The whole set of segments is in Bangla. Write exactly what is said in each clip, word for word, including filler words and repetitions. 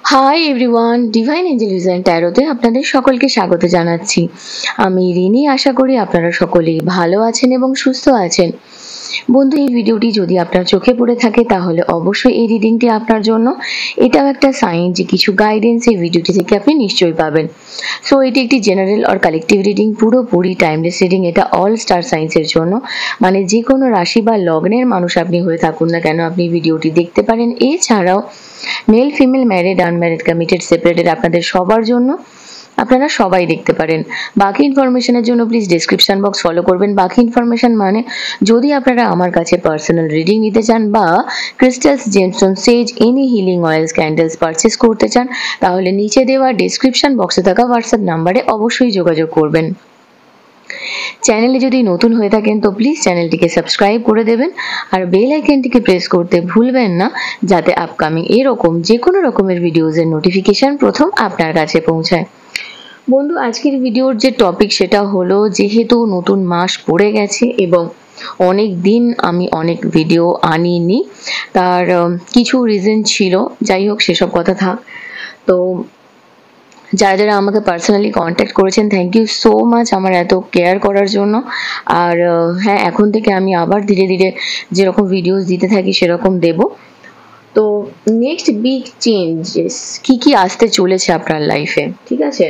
High everyone, divine angel design ট্যারোতে আপনাদের সকলকে স্বাগত জানাচ্ছি। আমি রিনি, আশা করি আপনারা সকলেই ভালো আছেন এবং সুস্থ আছেন। বন্ধু, এই ভিডিওটি যদি আপনার চোখে পড়ে থাকে তাহলে অবশ্যই এই রিডিংটি আপনার জন্য। এটাও একটা সাইন যে কিছু গাইডেন্স এই ভিডিওটি থেকে আপনি নিশ্চয়ই পাবেন। সো এটি একটি জেনারেল আর কালেকটিভ রিডিং, পুরোপুরি টাইমলেস রিডিং। এটা অল স্টার সাইন্সের জন্য, মানে যে কোনো রাশি বা লগ্নের মানুষ আপনি হয়ে থাকুন না কেন আপনি ভিডিওটি দেখতে পারেন। এছাড়াও male, female, married, unmarried, committed, separated আপনাদের সবার জন্য, আপনারা সবাই দেখতে পারেন। বাকি ইনফরমেশনের জন্য প্লিজ ডেসক্রিপশন বক্স ফলো করবেন। বাকি ইনফরমেশন মানে যদি আপনারা আমার কাছে পার্সোনাল রিডিং নিতে চান বা crystals, gemstone, sage, any healing oils, candles purchase করতে চান, তাহলে নিচে দেওয়া ডেসক্রিপশন বক্সে থাকা হোয়াটসঅ্যাপ নাম্বারে অবশ্যই যোগাযোগ করবেন। চ্যানেলে যদি নতুন হয়ে থাকেন তো প্লিজ চ্যানেলটিকে সাবস্ক্রাইব করে দেবেন আর বেল আইকনটিকে প্রেস করতে ভুলবেন না, যাতে আপকামিং এরকম যে কোনো রকমের ভিডিওজের নোটিফিকেশন প্রথম আপনার কাছে পৌঁছায়। বন্ধু, আজকের ভিডিওর যে টপিক সেটা হলো, যেহেতু নতুন মাস পড়ে গেছে এবং অনেক দিন আমি অনেক ভিডিও আনিনি, তার কিছু রিজন ছিল। যাই হোক, সেসব কথা থাক। তো যারা যারা আমাকে পার্সোনালি কন্ট্যাক্ট করেছেন, থ্যাংক ইউ সো মাচ আমার এত কেয়ার করার জন্য। আর হ্যাঁ, এখন থেকে আমি আবার ধীরে ধীরে যেরকম ভিডিওস দিতে থাকি সেরকম দেব। তো নেক্সট বিগ চেঞ্জেস কি কি আসতে চলেছে আপনার লাইফে, ঠিক আছে,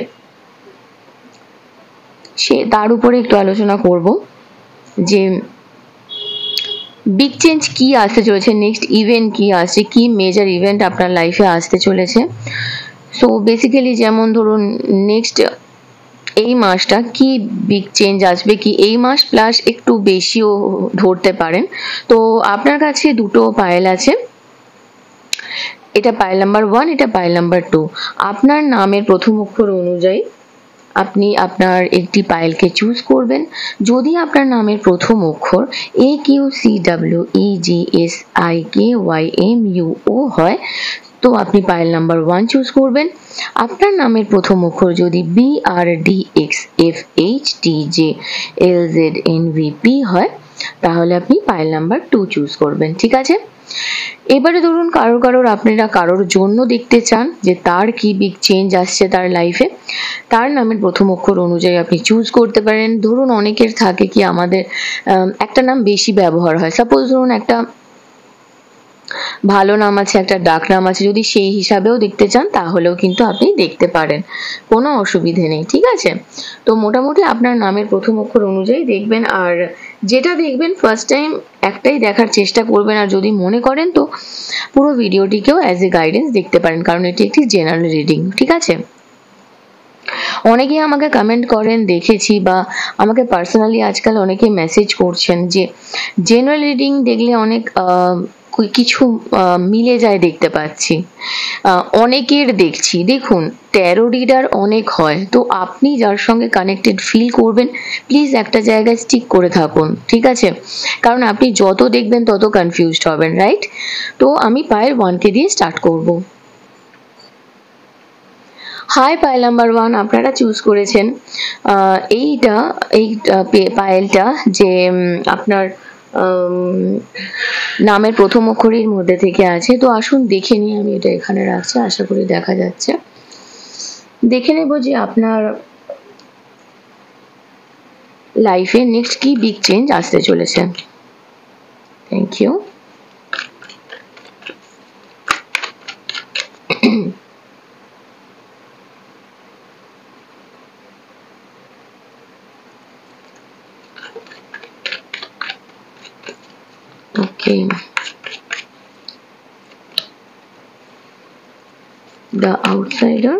সে তার উপরে একটু আলোচনা করব যে বিগ চেঞ্জ কি আসতে চলেছে, নেক্সট ইভেন্ট কি আসছে, কি মেজর ইভেন্ট আপনার লাইফে আসতে চলেছে। সো বেসিক্যালি যেমন ধরুন, নেক্সট এই মাসটা কি বিগ চেঞ্জ আসবে, কি এই মাস প্লাস একটু বেশিও ধরতে পারেন। তো আপনার কাছে দুটো পায়েল আছে, এটা পায়েল নাম্বার ওয়ান, এটা পায়েল নাম্বার টু। আপনার নামের প্রথম অক্ষর অনুযায়ী আপনি আপনার একটি পায়েলকে চুজ করবেন। যদি আপনার নামের প্রথম অক্ষর A Q C W E G S I K Y M U O হয় তো আপনি পায়েল নাম্বার ওয়ান চুজ করবেন। আপনার নামের প্রথম অক্ষর যদি B R D X F H T J L Z N V P হয় তাহলে আপনি পায়েল নাম্বার টু চুজ করবেন, ঠিক আছে। এবারে ধরুন কারোর কারোর আপনারা কারোর জন্য দেখতে চান যে তার কি বিগ চেঞ্জ আসছে তার লাইফে, তার নামের প্রথম অক্ষর অনুযায়ী আপনি চুজ করতে পারেন। ধরুন অনেকের থাকে কি আমাদের একটা নাম বেশি ব্যবহার হয়, সাপোজ ধরুন একটা ভালো নাম আছে, একটা ডাক নাম আছে, যদি সেই হিসাবেও দেখতে চান তাহলেও কিন্তু আপনি দেখতে পারেন, কোনো অসুবিধে নেই, ঠিক আছে। তো মোটামুটি আপনার নামের প্রথম অক্ষর অনুযায়ী দেখবেন, আর যেটা দেখবেন ফার্স্ট টাইম একটাই দেখার চেষ্টা করবেন। আর যদি মনে করেন তো পুরো ভিডিওটিকেও অ্যাজ এ গাইডেন্স দেখতে পারেন, কারণ এটি একটি জেনারেল রিডিং, ঠিক আছে। অনেকেই আমাকে কমেন্ট করেন দেখেছি, বা আমাকে পার্সোনালি আজকাল অনেকে মেসেজ করছেন যে জেনারেল রিডিং দেখলে অনেক কিছু মিলে যায় দেখতে পাচ্ছি, অনেকের দেখছি। দেখুন, ট্যারো রিডার অনেক হয়, তো আপনি যার সঙ্গে কানেক্টেড ফিল করবেন প্লিজ একটা জায়গায় স্টিক করে থাকুন, ঠিক আছে, কারণ আপনি যত দেখবেন তত কনফিউজড হবেন, রাইট। তো আমি পায়েল ওয়ানকে দিয়ে স্টার্ট করব। হাই পায়েল নাম্বার ওয়ান, আপনারা চুজ করেছেন এইটা, এই পায়েলটা যে আপনার নামের প্রথম অক্ষরের মধ্যে থেকে আছে। তো আসুন দেখে নিই, আমি এটা এখানে রাখছি, আশা করি দেখা যাচ্ছে। দেখে নেব যে আপনার লাইফে নেক্সট কি বিগ চেঞ্জ আসতে চলেছে। Thank you. Okay. The outsider.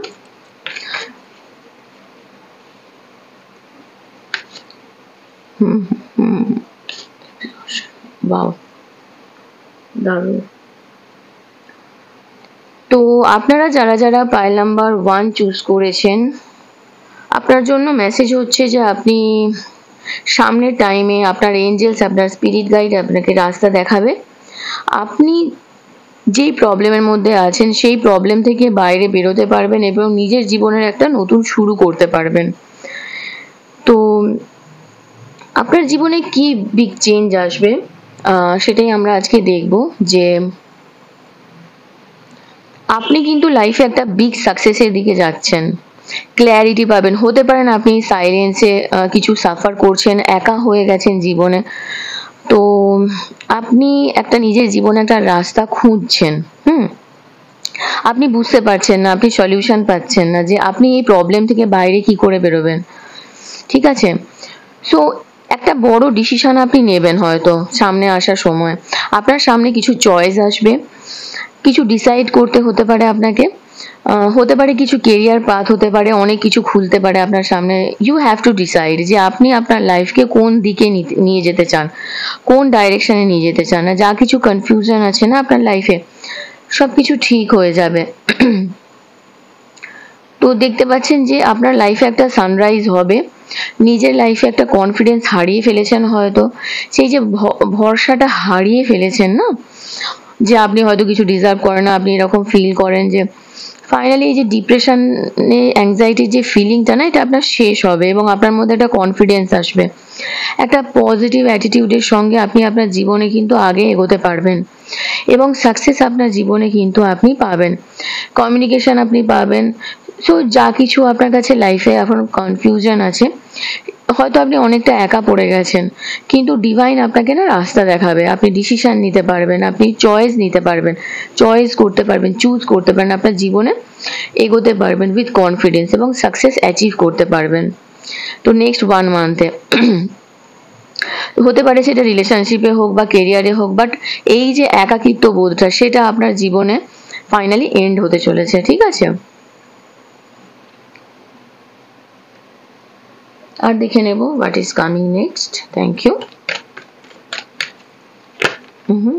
Hmm. Hmm. Wow. দারুণ। তো আপনারা যারা যারা পায়েল নাম্বার ওয়ান চুজ করেছেন, আপনার জন্য মেসেজ হচ্ছে যে আপনি সামনের টাইমে আপনার এঞ্জেলস, আপনার স্পিরিট গাইড আপনাকে রাস্তা দেখাবে। আপনি যেই প্রবলেমের মধ্যে আছেন সেই প্রবলেম থেকে বাইরে বেরোতে পারবেন এবং নিজের জীবনের একটা নতুন শুরু করতে পারবেন। তো আপনার জীবনে কি বিগ চেঞ্জ আসবে সেটাই আমরা আজকে দেখব। যে আপনি কিন্তু লাইফে একটা বিগ সাকসেসের দিকে যাচ্ছেন, ক্ল্যারিটি পাবেন। হতে পারেন আপনি সাইলেন্সে কিছু সাফার করছেন, একা হয়ে গেছেন জীবনে, তো আপনি একটা নিজের জীবনে একটা রাস্তা খুঁজছেন। হুম আপনি বুঝতে পারছেন না, আপনি সলিউশন পাচ্ছেন না যে আপনি এই প্রবলেম থেকে বাইরে কি করে বেরোবেন। ঠিক আছে, সো একটা বড় ডিসিশন আপনি নেবেন হয়তো সামনে আসার সময়। আপনার সামনে কিছু চয়েস আসবে, কিছু ডিসাইড করতে হতে পারে আপনাকে, হতে পারে কিছু কেরিয়ার পাথ হতে পারে, অনেক কিছু খুলতে পারে আপনার সামনে। ইউ হ্যাভ টু ডিসাইড যে আপনি আপনার লাইফকে কোন দিকে নিয়ে যেতে চান, কোন ডাইরেকশনে নিয়ে যেতে চান। না যা কিছু কনফিউশন আছে না আপনার লাইফে, সবকিছু ঠিক হয়ে যাবে। তো দেখতে পাচ্ছেন যে আপনার লাইফে একটা সানরাইজ হবে, নিজের লাইফে একটা কনফিডেন্স হারিয়ে ফেলেছেন হয়তো, সেই যে ভরসাটা হারিয়ে ফেলেছেন না, যে আপনি হয়তো কিছু ডিজার্ভ করেন না, আপনি এরকম ফিল করেন যে ফাইনালি এই যে ডিপ্রেশনে অ্যাংজাইটির যে ফিলিংটা না, এটা আপনার শেষ হবে এবং আপনার মধ্যে একটা কনফিডেন্স আসবে। একটা পজিটিভ অ্যাটিটিউডের সঙ্গে আপনি আপনার জীবনে কিন্তু আগে এগোতে পারবেন এবং সাকসেস আপনার জীবনে কিন্তু আপনি পাবেন, কমিউনিকেশন আপনি পাবেন। সো যা কিছু আপনার কাছে লাইফে এখন কনফিউশন আছে, হয়তো আপনি অনেকটা একা পড়ে গেছেন, কিন্তু ডিভাইন আপনাকে না রাস্তা দেখাবে, আপনি ডিসিশন নিতে পারবেন, আপনি চয়েস নিতে পারবেন, চয়েস করতে পারবেন, চুজ করতে পারবেন, আপনার জীবনে এগোতে পারবেন উইথ কনফিডেন্স এবং সাকসেস অ্যাচিভ করতে পারবেন। তো নেক্সট ওয়ান মান্থে হতে পারে সেটা রিলেশনশিপে হোক বা কেরিয়ারে হোক, বাট এই যে একাকিত্ব বোধটা সেটা আপনার জীবনে ফাইনালি এন্ড হতে চলেছে। ঠিক আছে, আর দেখে নেব what is coming next. Thank you. হুম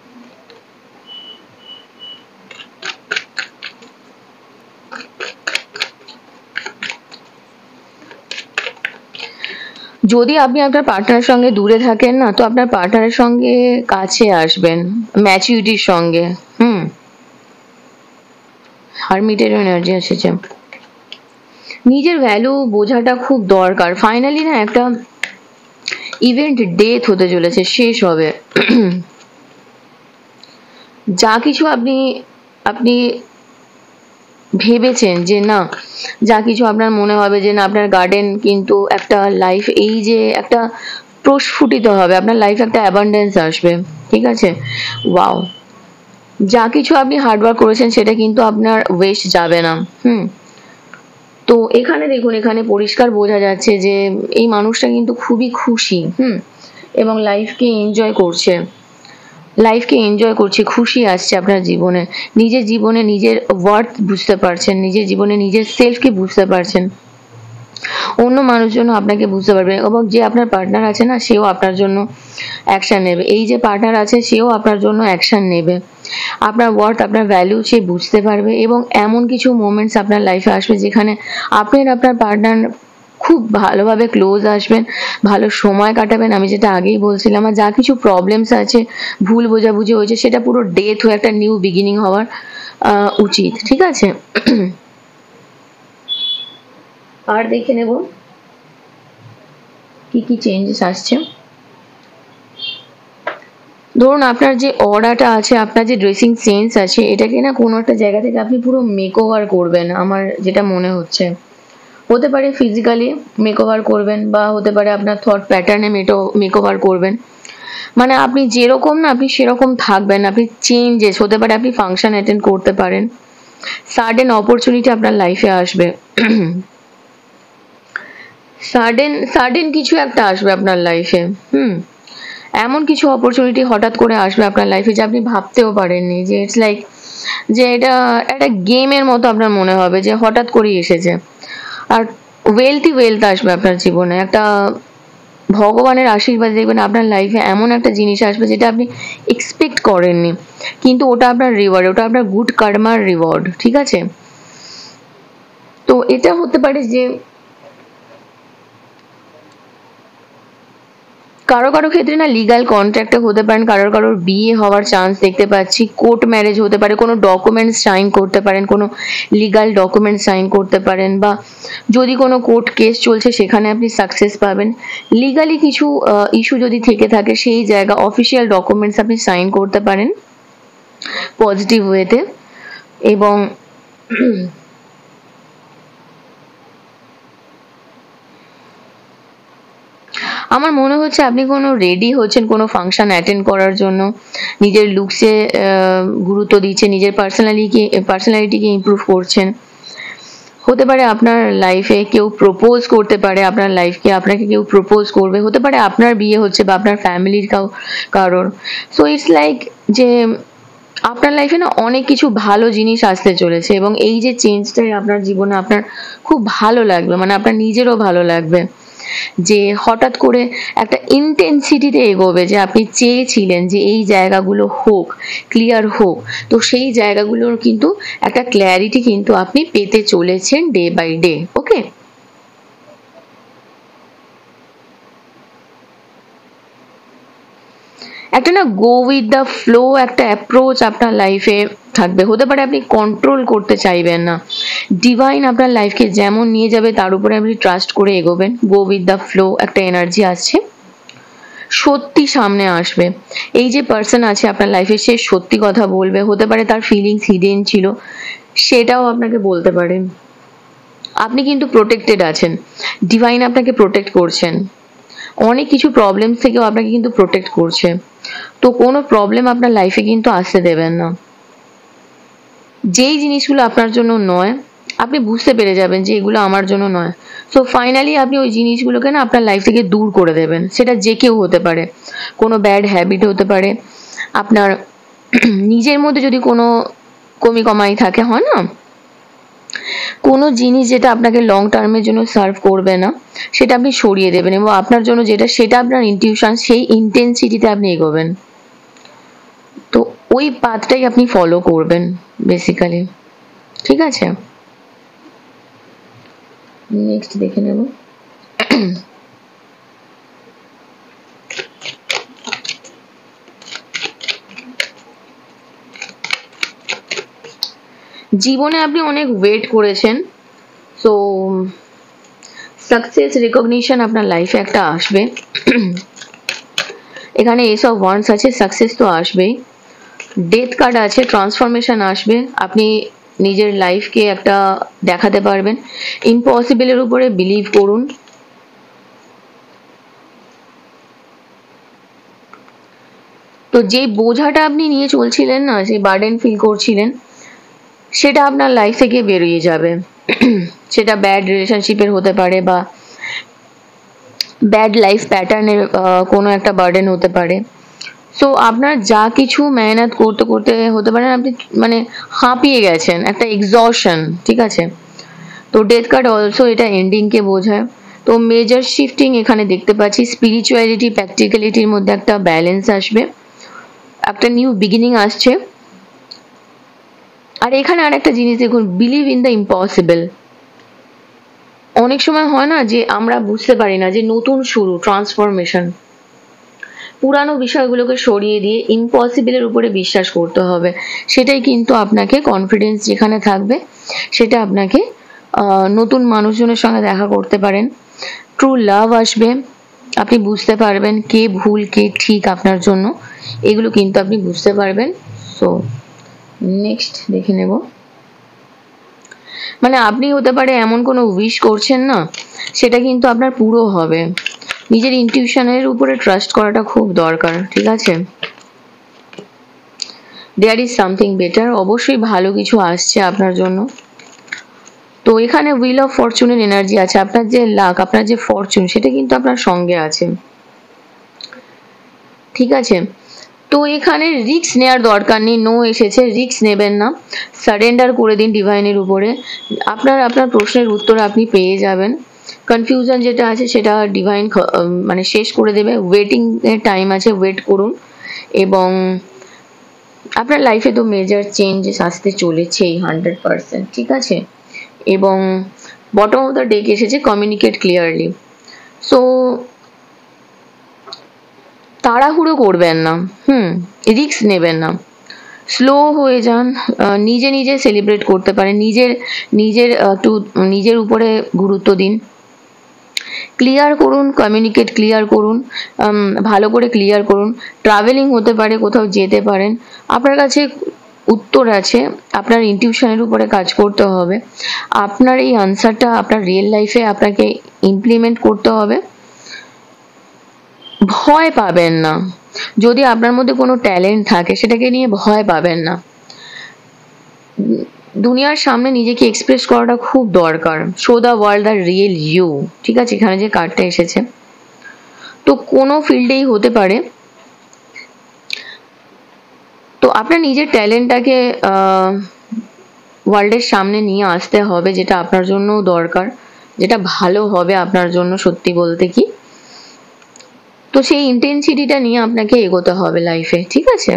যদি আপনি আপনার পার্টনারের সঙ্গে দূরে থাকেন না, তো আপনার পার্টনারের সঙ্গে কাছে আসবেন ম্যাচুরিটির সঙ্গে। হুম হারমিটের এনার্জি এসেছে। নিজের ভ্যালু বোঝাটা খুব দরকার। ফাইনালি না একটা ইভেন্ট ডেথ হতে চলেছে, শেষ হবে। যা কিছু আপনি আপনি ভেবেছেন যে না, যা কিছু আপনার মনে হবে যে না আপনার গার্ডেন কিন্তু একটা লাইফ, এই যে একটা প্রস্ফুটিত হবে, আপনার লাইফ একটা অ্যাবান্ডেন্স আসবে। ঠিক আছে, ওয়াও, যা কিছু আপনি হার্ডওয়ার্ক করেছেন সেটা কিন্তু আপনার ওয়েস্ট যাবে না। হুম তো এখানে দেখুন, এখানে পরিষ্কার বোঝা যাচ্ছে যে এই মানুষটা কিন্তু খুবই খুশি। হুম এবং লাইফকে এনজয় করছে, লাইফকে এনজয় করছে, খুশি আসছে আপনার জীবনে, নিজের জীবনে নিজের ওয়ার্থ বুঝতে পারছেন, নিজের জীবনে নিজের সেলফকে বুঝতে পারছেন, অন্য মানুষজন আপনাকে বুঝতে পারবে এবং যে আপনার পার্টনার আছে না সেও আপনার জন্য অ্যাকশন নেবে। এই যে পার্টনার আছে সেও আপনার জন্য অ্যাকশন নেবে, আপনার ওয়ার্থ আপনার ভ্যালু সে বুঝতে পারবে এবং এমন কিছু মোমেন্টস আপনার লাইফে আসবে যেখানে আপনি আর আপনার পার্টনার খুব ভালোভাবে ক্লোজ আসবেন, ভালো সময় কাটাবেন। আমি যেটা আগেই বলছিলাম, আর যা কিছু প্রবলেমস আছে, ভুল বোঝাবুঝি হয়েছে, সেটা পুরো ডেথ হয়ে একটা নিউ বিগিনিং হওয়ার উচিত। ঠিক আছে, আর দেখে নেব কি কি চেঞ্জেস আসছে। ধরুন আপনার যে অরাটা আছে, আপনার যে ড্রেসিং সেন্স আছে, এটাকে না কোনো একটা জায়গা থেকে আপনি পুরো মেকওভার করবেন, আমার যেটা মনে হচ্ছে। হতে পারে ফিজিক্যালি মেকওভার করবেন বা হতে পারে আপনার থট প্যাটার্নে মেটো মেকওভার করবেন। মানে আপনি যেরকম না আপনি সেরকম থাকবেন, আপনি চেঞ্জেস হতে পারে, আপনি ফাংশন অ্যাটেন্ড করতে পারেন, সাডেন অপরচুনিটি আপনার লাইফে আসবে, সাডেন সাডেন কিছু একটা আসবে আপনার লাইফে। হুম এমন কিছু অপরচুনিটি হঠাৎ করে আসবে আপনার লাইফে যে আপনি ভাবতেও পারেননি, যে ইটস লাইক যে এটা একটা গেমের মতো আপনার মনে হবে যে হঠাৎ করেই এসেছে। আর ওয়েলথই ওয়েলথ আসবে আপনার জীবনে, একটা ভগবানের আশীর্বাদ দেখবেন আপনার লাইফে, এমন একটা জিনিস আসবে যেটা আপনি এক্সপেক্ট করেননি, কিন্তু ওটা আপনার রিওয়ার্ড, ওটা আপনার গুড কার্মার রিওয়ার্ড। ঠিক আছে, তো এটা হতে পারে যে কারো কারো ক্ষেত্রে না লিগাল কন্ট্রাক্টে হতে পারেন, কারোর কারোর বিয়ে হওয়ার চান্স দেখতে পাচ্ছি, কোর্ট ম্যারেজ হতে পারে, কোনো ডকুমেন্টস সাইন করতে পারেন, কোনো লিগাল ডকুমেন্ট সাইন করতে পারেন, বা যদি কোনো কোর্ট কেস চলছে সেখানে আপনি সাকসেস পাবেন। লিগালি কিছু ইস্যু যদি থেকে থাকে সেই জায়গা অফিসিয়াল ডকুমেন্টস আপনি সাইন করতে পারেন পজিটিভ ওয়েতে। এবং আমার মনে হচ্ছে আপনি কোনো রেডি হচ্ছেন কোনো ফাংশন অ্যাটেন্ড করার জন্য, নিজের লুকসে গুরুত্ব দিচ্ছেন, নিজের পার্সোনালিটিকে পার্সোনালিটিকে ইমপ্রুভ করছেন। হতে পারে আপনার লাইফে কেউ প্রপোজ করতে পারে, আপনার লাইফকে আপনাকে কেউ প্রপোজ করবে, হতে পারে আপনার বিয়ে হচ্ছে বা আপনার ফ্যামিলির কাউ কারোর। সো ইটস লাইক যে আপনার লাইফে না অনেক কিছু ভালো জিনিস আসতে চলেছে, এবং এই যে চেঞ্জটাই আপনার জীবনে আপনার খুব ভালো লাগবে, মানে আপনার নিজেরও ভালো লাগবে যে হঠাৎ করে একটা ইন্টেন্সিটিতে এগোবে, যে আপনি চেয়েছিলেন যে এই জায়গাগুলো হোক, ক্লিয়ার হোক। তো সেই জায়গাগুলোর কিন্তু একটা ক্ল্যারিটি কিন্তু আপনি পেতে চলেছেন ডে বাই ডে। ওকে, একটা না গো উইথ দ্য ফ্লো একটা অ্যাপ্রোচ আপনার লাইফে থাকবে। হতে পারে আপনি কন্ট্রোল করতে চাইবেন না, ডিভাইন আপনার লাইফকে যেমন নিয়ে যাবে তার উপরে আপনি ট্রাস্ট করে এগোবেন। গো উইথ দ্য ফ্লো একটা এনার্জি আসছে, সত্যি সামনে আসবে। এই যে পার্সন আছে আপনার লাইফে, সে সত্যি কথা বলবে, হতে পারে তার ফিলিংস হিডেন ছিল, সেটাও আপনাকে বলতে পারে। আপনি কিন্তু প্রোটেক্টেড আছেন, ডিভাইন আপনাকে প্রোটেক্ট করছেন, অনেক কিছু প্রবলেম থেকেও আপনাকে কিন্তু প্রোটেক্ট করছে। তো কোনো প্রবলেম আপনার লাইফে কিন্তু আসতে দেবেন না। যেই জিনিসগুলো আপনার জন্য নয়, আপনি বুঝতে পেরে যাবেন যে এগুলো আমার জন্য নয়। সো ফাইনালি আপনি ওই জিনিসগুলোকে না আপনার লাইফ থেকে দূর করে দেবেন। সেটা যে কেউ হতে পারে, কোনো ব্যাড হ্যাবিট হতে পারে, আপনার নিজের মধ্যে যদি কোনো কমি কমাই থাকে, হয় না, কোনো জিনিস যেটা আপনাকে লং টার্মের জন্য সার্ভ করবে না, সেটা আপনি সরিয়ে দেবেন, এবং আপনার জন্য যেটা, সেটা আপনার ইনটিউশন, সেই ইন্টেন্সিটিতে আপনি এগোবেন। তো ওই পাথটাই আপনি ফলো করবেন বেসিক্যালি। ঠিক আছে, নেক্সট দেখে নেব। জীবনে আপনি অনেক ওয়েট করেছেন, সো সাকসেস রিকগনিশন আপনার লাইফে একটা আসবে। এখানে এসব ওয়ান্স আছে, সাকসেস তো আসবেই, ডেথ কার্ড আছে, ট্রান্সফরমেশন আসবে, আপনি নিজের লাইফকে একটা দেখাতে পারবেন। ইম্পসিবলের উপরে বিলিভ করুন। তো যে বোঝাটা আপনি নিয়ে চলছিলেন না, সেই বার্ডেন ফিল করছিলেন, সেটা আপনার লাইফ থেকে বেরিয়ে যাবে। সেটা ব্যাড রিলেশনশিপের হতে পারে, বা ব্যাড লাইফ প্যাটার্নের কোনো একটা বার্ডেন হতে পারে। সো আপনার যা কিছু মেহনত করতে করতে হতে পারে আপনি মানে হাঁপিয়ে গেছেন, একটা এক্সজশন। ঠিক আছে, তো ডেথ কার্ড অলসো এটা এন্ডিংকে বোঝায়। তো মেজর শিফটিং এখানে দেখতে পাচ্ছি, স্পিরিচুয়ালিটি প্র্যাকটিক্যালিটির মধ্যে একটা ব্যালেন্স আসবে, একটা নিউ বিগিনিং আসছে। আর এখানে আর একটা জিনিস দেখুন, বিলিভ ইন দ্য ইম্পসিবল। অনেক সময় হয় না যে আমরা বুঝতে পারি না যে নতুন শুরু, ট্রান্সফরমেশন, পুরানো বিষয়গুলোকে সরিয়ে দিয়ে ইম্পসিবলের উপরে বিশ্বাস করতে হবে। সেটাই কিন্তু আপনাকে কনফিডেন্স যেখানে থাকবে, সেটা আপনাকে নতুন মানুষজনের সঙ্গে দেখা করতে পারেন, ট্রু লাভ আসবে, আপনি বুঝতে পারবেন কে ভুল কে ঠিক আপনার জন্য, এগুলো কিন্তু আপনি বুঝতে পারবেন। সো নেক্সট দেখে নেব। মানে আপনি হতে পারে এমন কোনো উইশ করছেন না, সেটা কিন্তু আপনার পুরো হবে। নিজের ইনটিউশনের উপরে ট্রাস্ট করাটা খুব দরকার। ঠিক আছে, দেয়ার ইজ সামথিং বেটার, অবশ্যই ভালো কিছু আসছে আপনার জন্য। তো এখানে হুইল অফ ফরচুনের এনার্জি আছে, আপনার যে লাক, আপনার যে ফরচুন, সেটা কিন্তু আপনার সঙ্গে আছে। ঠিক আছে, তো এখানে রিস্ক নেওয়ার দরকার নেই, নো এসেছে, রিস্ক নেবেন না, সারেন্ডার করে দিন ডিভাইনের উপরে। আপনার আপনার প্রশ্নের উত্তর আপনি পেয়ে যাবেন। কনফিউশন যেটা আছে সেটা ডিভাইন মানে শেষ করে দেবে। ওয়েটিং এর টাইম আছে, ওয়েট করুন। এবং আপনার লাইফে তো মেজর চেঞ্জেস আসতে চলেছেই হান্ড্রেড পার্সেন্ট। ঠিক আছে, এবং বটম অফ দ্য ডেক এসেছে কমিউনিকেট ক্লিয়ারলি। সো তাড়াহুড়ো করবেন না, হুম রিস্ক নেবেন না, স্লো হয়ে যান, নিজে নিজে সেলিব্রেট করতে পারেন, নিজের নিজের একটু নিজের উপরে গুরুত্ব দিন, ক্লিয়ার করুন, কমিউনিকেট ক্লিয়ার করুন, ভালো করে ক্লিয়ার করুন। ট্রাভেলিং হতে পারে, কোথাও যেতে পারেন, আপনার কাছে উত্তর আছে, আপনার ইনটিউশনের উপরে কাজ করতে হবে। আপনার এই আনসারটা আপনার রিয়েল লাইফে আপনাকে ইমপ্লিমেন্ট করতে হবে। ভয় পাবেন না। যদি আপনার মধ্যে কোনো ট্যালেন্ট থাকে সেটাকে নিয়ে ভয় পাবেন না। দুনিয়ার সামনে নিজেকে এক্সপ্রেস করাটা খুব দরকার। Show the world the real you. ঠিক আছে, এখানে যে কার্ডটা এসেছে, তো কোনো ফিল্ডেই হতে পারে। তো আপনার নিজের ট্যালেন্টটাকে ওয়ার্ল্ডের সামনে নিয়ে আসতে হবে, যেটা আপনার জন্য দরকার, যেটা ভালো হবে আপনার জন্য, সত্যি বলতে কি। তো সেই ইন্টেন্সিটিটা নিয়ে আপনাকে এগোতে হবে লাইফে, ঠিক আছে।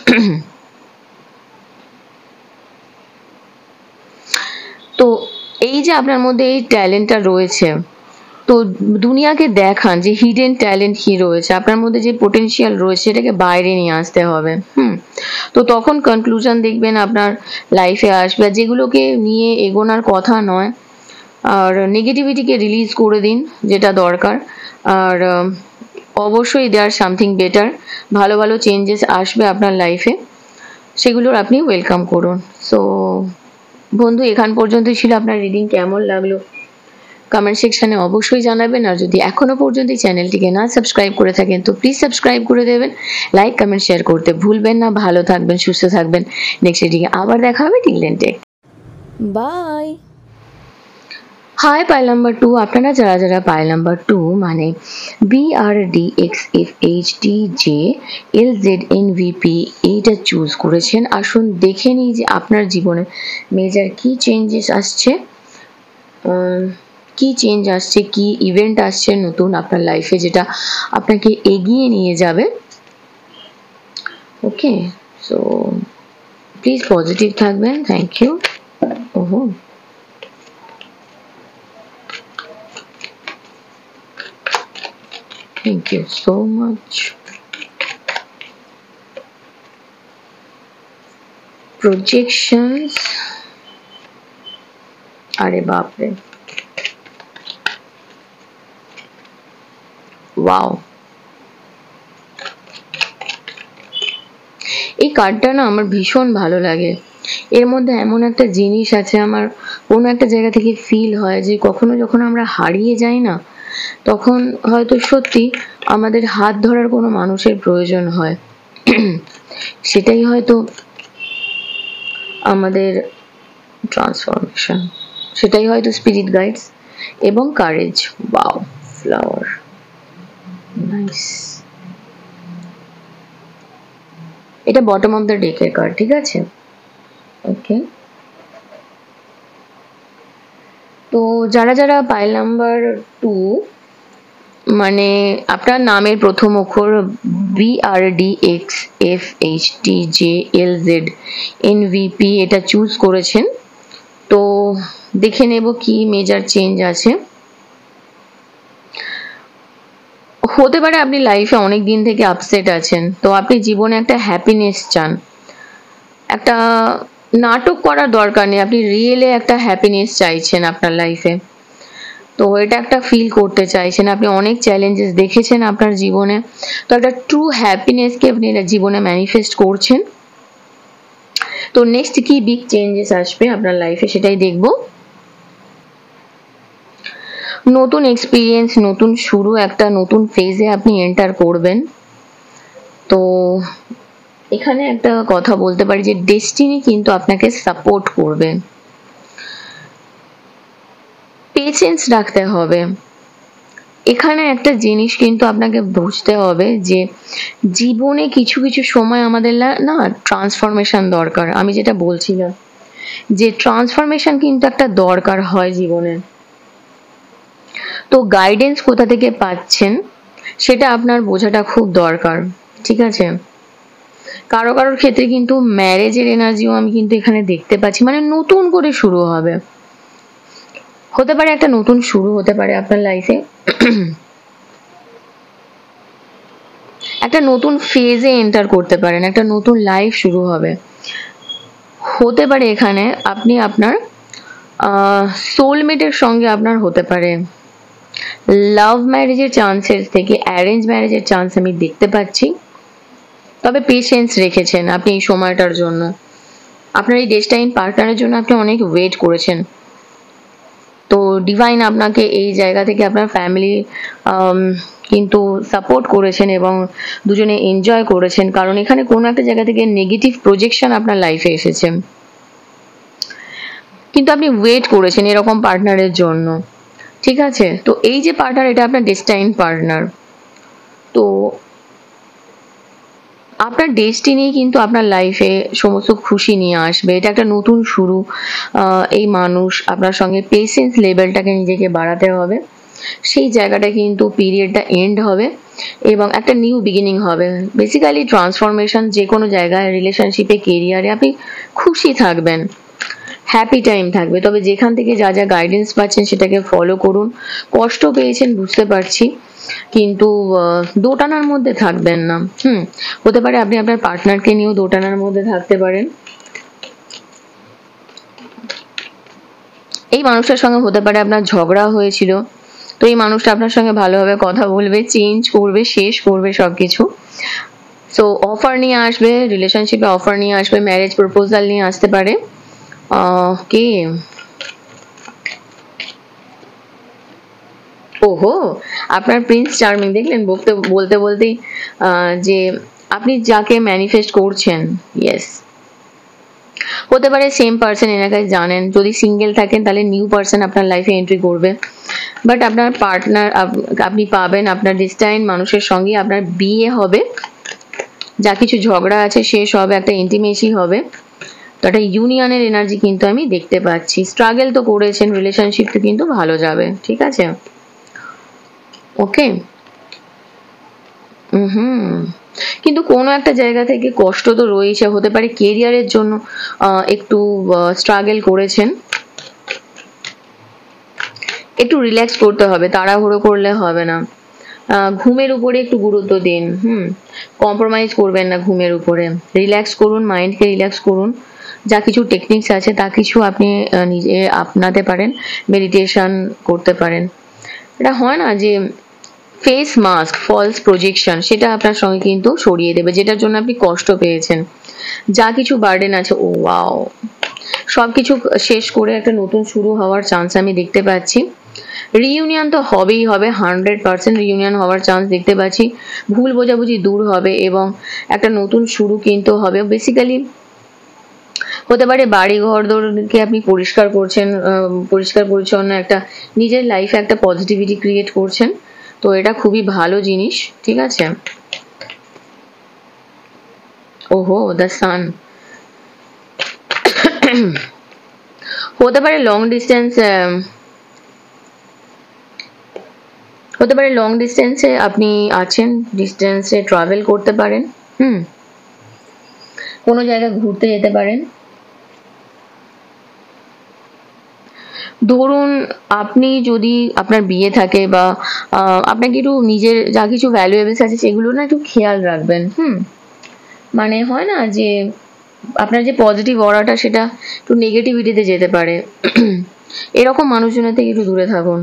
তো এই যে আপনার মধ্যে এই ট্যালেন্টটা রয়েছে, তো দুনিয়াকে দেখান যে হিডেন ট্যালেন্ট কি রয়েছে আপনার মধ্যে, যে পোটেনশিয়াল রয়েছে সেটাকে বাইরে নিয়ে আসতে হবে। হুম তো তখন কনক্লুশন দেখবেন আপনার লাইফে আসবে। যেগুলোকে নিয়ে এগোনোর কথা নয়, আর নেগেটিভিটিকে রিলিজ করে দিন, যেটা দরকার। আর অবশ্যই দেয়ার সামথিং বেটার, ভালো ভালো চেঞ্জেস আসবে আপনার লাইফে, সেগুলোর আপনি ওয়েলকাম করুন। সো বন্ধু, এখান পর্যন্তই ছিল। আপনার রিডিং কেমন লাগলো কমেন্ট সেকশনে অবশ্যই জানাবেন। আর যদি এখনো পর্যন্ত এই চ্যানেলটিকে না সাবস্ক্রাইব করে থাকেন তো প্লিজ সাবস্ক্রাইব করে দেবেন। লাইক কমেন্ট শেয়ার করতে ভুলবেন না। ভালো থাকবেন, সুস্থ থাকবেন। নেক্সট রিডিংয়ে আবার দেখা হবে। Till then, take bye. Hi pile number two, আপনারা যারা যারা পাইল নাম্বার টু মানে B R D X F H D J L Z N V P এইটা চুজ করেছেন, আসুন দেখে নিই যে আপনার জীবনে মেজর কি চেঞ্জেস আসছে, কি চেঞ্জ আসছে, কি ইভেন্ট আসছে নতুন আপনার লাইফে, যেটা আপনাকে এগিয়ে নিয়ে যাবে। ওকে, সো প্লিজ পজিটিভ থাকবেন। Thank you. ওহো, thank you so much. Projections. अरे बाप रे, वाओ। এই কার্ডটা না আমার ভীষণ ভালো লাগে। এর মধ্যে এমন একটা জিনিস আছে, আমার কোনো একটা জায়গা থেকে ফিল হয় যে কখনো যখন আমরা হারিয়ে যাই না, তখন হয়তো সত্যি আমাদের হাত ধরার কোনো মানুষের প্রয়োজন হয়। সেটাই হয়তো আমাদের ট্রান্সফরমেশন, সেটাই হয়তো স্পিরিট গাইডস এবং কারেজ। Wow, flower, nice. এটা বটম অফ দ্য ডেকের কার্ড, ঠিক আছে। ওকে, তো যারা যারা পাইল নাম্বার টু মানে আপনার নামের প্রথম অক্ষর B R D X F H T J L Z N V P এটা চুজ করেছেন, তো দেখে নেব কি মেজর চেঞ্জ আছে। হতে পারে আপনি লাইফে অনেক দিন থেকে আপসেট আছেন, তো আপনি জীবনে একটা হ্যাপিনেস চান। একটা নাটক করার দরকার নেই, আপনি রিয়েলে একটা হ্যাপিনেস চাইছেন আপনার লাইফে। তো এটা একটা ফিল করতে চাইছেন। আপনি অনেক চ্যালেঞ্জেস দেখেছেন আপনার জীবনে, তো একটা ট্রু হ্যাপিনেসকে আপনি জীবনে ম্যানিফেস্ট করছেন। তো নেক্সট কি বিগ চেঞ্জেস আসবে আপনার লাইফে সেটাই দেখব। নতুন এক্সপিরিয়েন্স, নতুন শুরু, একটা নতুন ফেজে আপনি এন্টার করবেন। তো এখানে একটা কথা বলতে পারি যে ডেস্টিনি কিন্তু আপনাকে সাপোর্ট করবে। পেশেন্স রাখতে হবে। এখানে একটা জিনিস কিন্তু আপনাকে বুঝতে হবে যে জীবনে কিছু কিছু সময় আমাদের না ট্রান্সফরমেশন দরকার। আমি যেটা বলছিলাম যে ট্রান্সফরমেশন কিন্তু একটা দরকার হয় জীবনে। তো গাইডেন্স কোথা থেকে পাচ্ছেন সেটা আপনার বোঝাটা খুব দরকার, ঠিক আছে। কারো কারোর ক্ষেত্রে কিন্তু ম্যারেজের এনার্জিও আমি কিন্তু এখানে দেখতে পাচ্ছি, মানে নতুন করে শুরু হবে, হতে পারে একটা নতুন শুরু হতে পারে আপনার লাইফে, একটা নতুন ফেজে এন্টার করতে পারেন, একটা নতুন লাইফ শুরু হবে। হতে পারে এখানে আপনি আপনার সোলমেটের সঙ্গে আপনার হতে পারে লাভ ম্যারেজের চান্সের থেকে অ্যারেঞ্জ ম্যারেজের চান্স আমি দেখতে পাচ্ছি। তবে পেশেন্স রেখেছেন আপনি এই সময়টার জন্য, আপনার এই ডেস্টাইন পার্টনারের জন্য আপনি অনেক ওয়েট করেছেন, তো ডিভাইন আপনাকে এই জায়গা থেকে আপনার ফ্যামিলি কিন্তু সাপোর্ট করেছেন এবং দুজনে এনজয় করেছেন, কারণ এখানে কোনো একটা জায়গা থেকে নেগেটিভ প্রজেকশন আপনার লাইফে এসেছে, কিন্তু আপনি ওয়েট করেছেন এরকম পার্টনারের জন্য। ঠিক আছে, তো এই যে পার্টনার, এটা আপনার ডেস্টাইন পার্টনার। তো আপনার ডেস্টিনি কিন্তু আপনার লাইফে সমস্ত খুশি নিয়ে আসবে, এটা একটা নতুন শুরু। এই মানুষ আপনার সঙ্গে পেশেন্স লেভেলটাকে নিজেকে বাড়াতে হবে, সেই জায়গাটা কিন্তু পিরিয়ডটা এন্ড হবে এবং একটা নিউ বিগিনিং হবে। বেসিক্যালি ট্রান্সফরমেশন যে কোনো জায়গায়, রিলেশনশিপে, কেরিয়ারে আপনি খুশি থাকবেন, হ্যাপি টাইম থাকবে। তবে যেখান থেকে যা যা গাইডেন্স পাচ্ছেন সেটাকে ফলো করুন। কষ্ট পেয়েছেন বুঝতে পারছি, কিন্তু দোটানার মধ্যে থাকবেন না। হুম হতে পারে আপনি আপনার পার্টনারকে নিয়েও দোটানার মধ্যে থাকতে পারেন। এই মানুষটার সঙ্গে হতে পারে আপনার ঝগড়া হয়েছিল, তো এই মানুষটা আপনার সঙ্গে ভালোভাবে কথা বলবে, চেঞ্জ করবে, শেষ করবে সবকিছু। সো অফার নিয়ে আসবে, রিলেশনশিপে অফার নিয়ে আসবে, ম্যারেজ প্রপোজাল নিয়ে আসতে পারে। কে ওহো, আপনার প্রিন্স চার্মিং দেখলেন বলতে বলতে বলতেই যে আপনি যাকে ম্যানিফেস্ট করছেন, ইয়েস, হতে পারে সেম পার্সন এনাকে জানেন। যদি সিঙ্গেল থাকেন তাহলে নিউ পার্সন আপনার লাইফে এন্ট্রি করবে, বাট আপনার পার্টনার আপনি পাবেন, আপনার ডেস্টাইন মানুষের সঙ্গে আপনার বিয়ে হবে, যা কিছু ঝগড়া আছে শেষ হবে, একটা ইন্টিমেসি হবে, তো একটা ইউনিয়নের এনার্জি কিন্তু আমি দেখতে পাচ্ছি। স্ট্রাগল তো করেছেন, রিলেশনশিপ তো কিন্তু ভালো যাবে। ঠিক আছে, ওকে। হুম কিন্তু কোনো একটা জায়গা থেকে কষ্ট তো রয়েছে, হতে পারে কেরিয়ারের জন্য একটু স্ট্রাগল করেছেন, একটু রিল্যাক্স করতে হবে, তাড়াহুড়ো করলে হবে না। ঘুমের উপরে একটু গুরুত্ব দিন, হুম কম্প্রোমাইজ করবেন না ঘুমের উপরে, রিল্যাক্স করুন, মাইন্ডকে রিল্যাক্স করুন। যা কিছু টেকনিক্স আছে তা কিছু আপনি নিজে আপনাতে পারেন, মেডিটেশন করতে পারেন। এটা হয় না যে ফেস মাস্ক, ফলস প্রজেকশন, সেটা আপনার সঙ্গে কিন্তু সরিয়ে দেবে, যেটার জন্য আপনি কষ্ট পেয়েছেন, যা কিছু বার্ডেন আছে, ও ওয়াও, সবকিছু শেষ করে একটা নতুন শুরু হওয়ার চান্স আমি দেখতে পাচ্ছি। রিইউনিয়ন তো হবেই হবে, হান্ড্রেড পার্সেন্ট রিইউনিয়ন হওয়ার চান্স দেখতে পাচ্ছি। ভুল বোঝাবুঝি দূর হবে এবং একটা নতুন শুরু কিন্তু হবে। বেসিক্যালি হতে পারে বাড়ি ঘর দরকে আপনি পরিষ্কার করছেন, পরিষ্কার পরিচ্ছন্ন একটা নিজের লাইফে একটা পজিটিভিটি ক্রিয়েট করছেন, তো এটা খুবই ভালো জিনিস। ঠিক আছে, ওহো দ্য সান, হতে পারে লং ডিস্টেন্স, হতে পারে লং ডিস্টেন্সে আপনি আছেন, ডিস্টেন্সে ট্রাভেল করতে পারেন, হুম কোনো জায়গায় ঘুরতে যেতে পারেন। ধরুন আপনি যদি আপনার বিয়ে থাকে বা আপনাকে একটু নিজের যা কিছু ভ্যালুয়েবলস আছে সেগুলো না একটু খেয়াল রাখবেন। হুম মানে হয় না যে আপনার যে পজিটিভ অরাটা সেটা একটু নেগেটিভিটিতে যেতে পারে, এরকম মানুষজনের থেকে একটু দূরে থাকুন।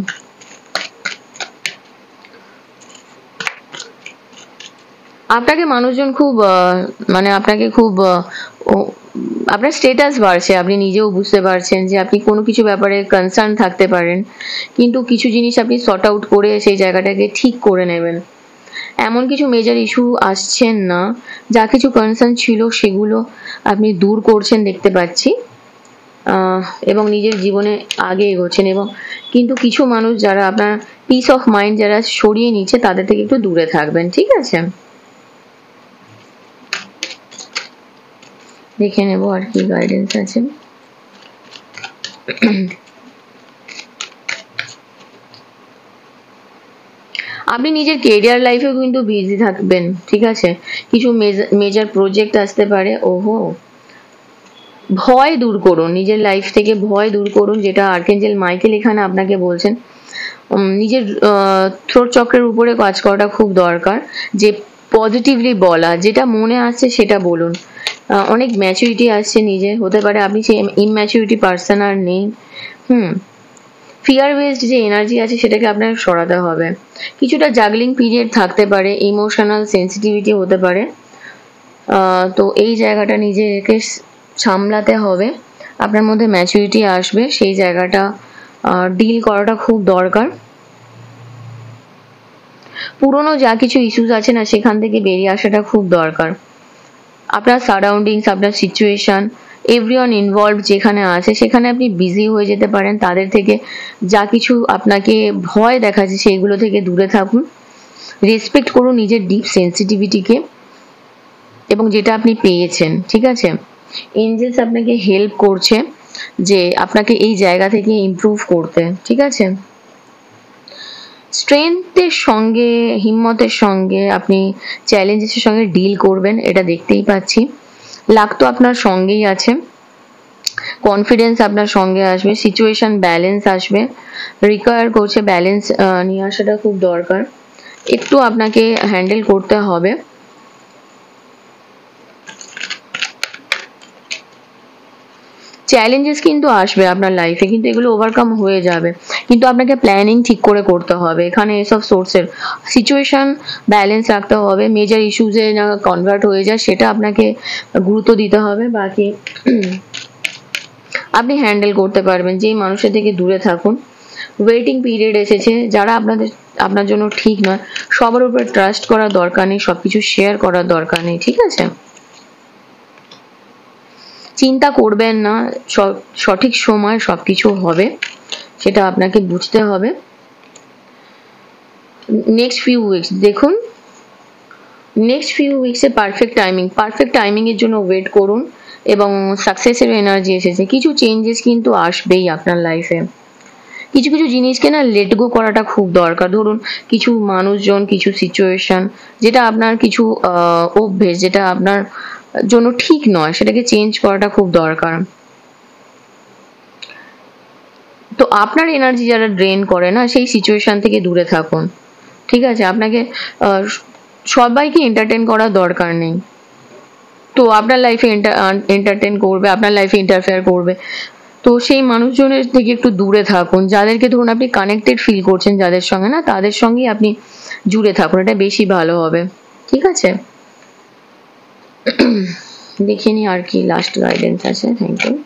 আপনাকে মানুষজন খুব মানে আপনাকে খুব আপনার স্টেটাস বাড়ছে, আপনি নিজেও বুঝতে পারছেন যে আপনি কোনো কিছু ব্যাপারে কনসার্ন থাকতে পারেন, কিন্তু কিছু জিনিস আপনি সর্ট আউট করে সেই জায়গাটাকে ঠিক করে নেবেন। এমন কিছু মেজর ইস্যু আসছেন না, যা কিছু কনসার্ন ছিল সেগুলো আপনি দূর করছেন দেখতে পাচ্ছি, এবং নিজের জীবনে আগে এগোচ্ছেন। এবং কিন্তু কিছু মানুষ যারা আপনার পিস অফ মাইন্ড যারা সরিয়ে নিচ্ছে তাদের থেকে একটু দূরে থাকবেন। ঠিক আছে, দেখে নেব আর কি গাইডেন্স আছে। আপনি নিজের কেরিয়ার লাইফেও কিন্তু বিজি থাকবেন। ঠিক আছে, কিছু মেজর প্রজেক্ট আসতে পারে। ওহো, ভয় দূর করুন, নিজের লাইফ থেকে ভয় দূর করুন, যেটা আর্কেঞ্জেল মাইকেল এখানে আপনাকে বলছেন। নিজের থ্রোট চক্রের উপরে কাজ করাটা খুব দরকার, যে পজিটিভলি বলা, যেটা মনে আসছে সেটা বলুন। অনেক ম্যাচুরিটি আসছে নিজে, হতে পারে আপনি সেই ইম্যাচুরিটি পার্সন আর নেই। হুম ফিয়ার বেসড যে এনার্জি আছে সেটাকে আপনার সরাতে হবে। কিছুটা জাগলিং পিরিয়ড থাকতে পারে, ইমোশনাল সেন্সিটিভিটি হতে পারে, তো এই জায়গাটা নিজেকে সামলাতে হবে, আপনার মধ্যে ম্যাচুরিটি আসবে, সেই জায়গাটা ডিল করাটা খুব দরকার। পুরনো যা কিছু ইস্যুস আছে না, সেখান থেকে বেরিয়ে আসাটা খুব দরকার। আপনার সারাউন্ডিংস, আপনার সিচুয়েশন, এভরিওয়ান ইনভলভ যেখানে আছে সেখানে আপনি বিজি হয়ে যেতে পারেন। তাদের থেকে যা কিছু আপনাকে ভয় দেখাচ্ছে সেইগুলো থেকে দূরে থাকুন। রেসপেক্ট করুন নিজের ডিপ সেন্সিটিভিটিকে এবং যেটা আপনি পেয়েছেন, ঠিক আছে? এঞ্জেলস আপনাকে হেল্প করছে যে আপনাকে এই জায়গা থেকে ইমপ্রুভ করতে, ঠিক আছে? স্ট্রেংথের সঙ্গে, হিম্মতের সঙ্গে আপনি চ্যালেঞ্জেসের সঙ্গে ডিল করবেন, এটা দেখতেই পাচ্ছি। লাক তো আপনার সঙ্গেই আছে, কনফিডেন্স আপনার সঙ্গে আসবে, সিচুয়েশন ব্যালেন্স আসবে, রিকোয়ার করছে ব্যালেন্স নিয়ে আসাটা খুব দরকার, একটু আপনাকে হ্যান্ডেল করতে হবে। চ্যালেঞ্জেস কিন্তু আসবে আপনার লাইফে, কিন্তু এগুলো ওভারকাম হয়ে যাবে, কিন্তু আপনাকে প্ল্যানিং ঠিক করে করতে হবে। এখানে এসব সোর্সের সিচুয়েশন ব্যালেন্স রাখতে হবে, মেজর ইস্যুজে না কনভার্ট হয়ে যায় সেটা আপনাকে গুরুত্ব দিতে হবে। বাকি আপনি হ্যান্ডেল করতে পারবেন। যেই মানুষের থেকে দূরে থাকুন। ওয়েটিং পিরিয়ড এসেছে, যারা আপনাদের আপনার জন্য ঠিক নয় সবার উপর ট্রাস্ট করার দরকার নেই, সবকিছু শেয়ার করার দরকার নেই, ঠিক আছে? চিন্তা করবেন না, সঠিক সময় সবকিছু হবে, সেটা আপনাকে বুঝতে হবে। নেক্সট ফিউ উইকস দেখুন, নেক্সট ফিউ উইকসে পারফেক্ট টাইমিং, পারফেক্ট টাইমিং এর জন্য ওয়েট করুন এবং সাকসেসের এনার্জি এসেছে। কিছু চেঞ্জেস কিন্তু আসবেই আপনার লাইফে। কিছু কিছু জিনিসকে না লেট গো করাটা খুব দরকার। ধরুন কিছু মানুষজন, কিছু সিচুয়েশন, যেটা আপনার কিছু অভ্যেস, যেটা আপনার জন্য ঠিক নয়, সেটাকে চেঞ্জ করাটা খুব দরকার। তো আপনার এনার্জি যারা ড্রেন করে না, সেই সিচুয়েশন থেকে দূরে থাকুন, ঠিক আছে? আপনাকে সবাইকে এন্টারটেন করার দরকার নেই। তো আপনার লাইফে এন্টারটেন করবে, আপনার লাইফে ইন্টারফেয়ার করবে, তো সেই মানুষজনের থেকে একটু দূরে থাকুন। যাদেরকে ধরুন আপনি কানেক্টেড ফিল করছেন যাদের সঙ্গে, না তাদের সঙ্গেই আপনি জুড়ে থাকুন, এটা বেশি ভালো হবে, ঠিক আছে? দেখিনি আর কি লাস্ট গাইডেন্স আছে। Thank you.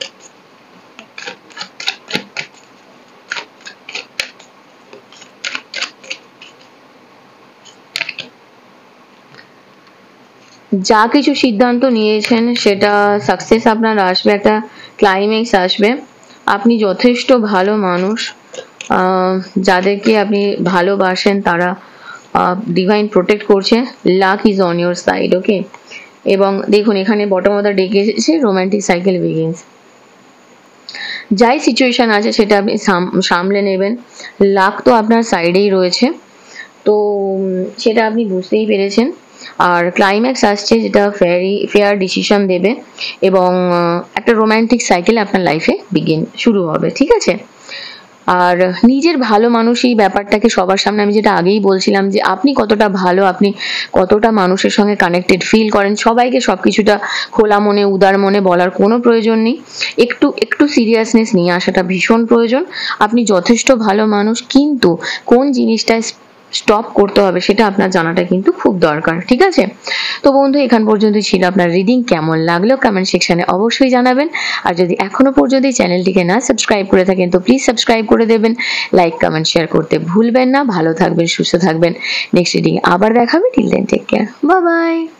যা কিছু সিদ্ধান্ত নিয়েছেন সেটা সাকসেস আপনার আসবে, একটা ক্লাইম্যাক্স আসবে। আপনি যথেষ্ট ভালো মানুষ, যাদেরকে আপনি ভালোবাসেন তারা ডিভাইন প্রোটেক্ট করছে, luck is on your side, okay? এবং দেখুন এখানে বটম অফ দ্য ডেক এসেছে রোমান্টিক সাইকেল বিগিনস। যাই সিচুয়েশন আছে সেটা আপনি সামলে নেবেন, লাক তো আপনার সাইডেই রয়েছে, তো সেটা আপনি বুঝতেই পেরেছেন। আর ক্লাইম্যাক্স আসছে যেটা ফেয়ারি ফেয়ার ডিসিশন দেবে এবং একটা রোম্যান্টিক সাইকেল আপনার লাইফে বিগিন শুরু হবে, ঠিক আছে? আর নিজের ভালো মানুষ এই ব্যাপারটাকে সবার সামনে, আমি যেটা আগেই বলছিলাম যে আপনি কতটা ভালো, আপনি কতটা মানুষের সঙ্গে কানেক্টেড ফিল করেন, সবাইকে সব কিছুটা খোলা মনে উদার মনে বলার কোনো প্রয়োজন নেই। একটু একটু সিরিয়াসনেস নিয়ে আসাটা ভীষণ প্রয়োজন। আপনি যথেষ্ট ভালো মানুষ, কিন্তু কোন জিনিসটায় স্টপ করতে হবে সেটা আপনার জানাটা কিন্তু খুব দরকার, ঠিক আছে? তো বন্ধু, এখান পর্যন্ত ছিল আপনার রিডিং। কেমন লাগলো কমেন্ট সেকশনে অবশ্যই জানাবেন। আর যদি এখনো পর্যন্ত এই চ্যানেলটিকে না সাবস্ক্রাইব করে থাকেন তো প্লিজ সাবস্ক্রাইব করে দেবেন, লাইক কমেন্ট শেয়ার করতে ভুলবেন না। ভালো থাকবেন, সুস্থ থাকবেন। নেক্সট রিডিং আবার দেখাবে। Till then take care, bye by.